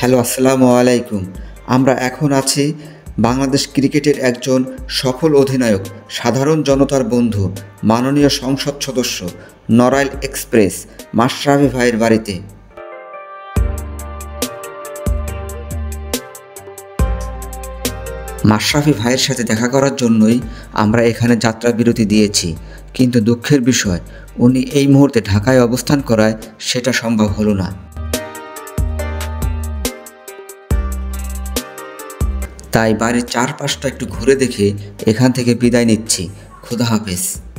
Hello, আসসালামু আলাইকুম। আমরা এখন আছি বাংলাদেশ ক্রিকেটের একজন সফল অধিনায়ক, সাধারণ জনতার বন্ধু, মাননীয় সংসদ সদস্য নড়াইল এক্সপ্রেস মাশরাফি ভাইয়ের বাড়িতে। মাশরাফি ভাইয়ের সাথে দেখা করার জন্যই আমরা এখানে যাত্রা বিরতি দিয়েছি, কিন্তু দুঃখের বিষয় উনি এই মুহূর্তে ঢাকায় অবস্থান করায় সেটা সম্ভব হলো না। তাই বাড়ির চারপাশটা একটু ঘুরে দেখে এখান থেকে বিদায় নিচ্ছি। খোদা হাফেজ।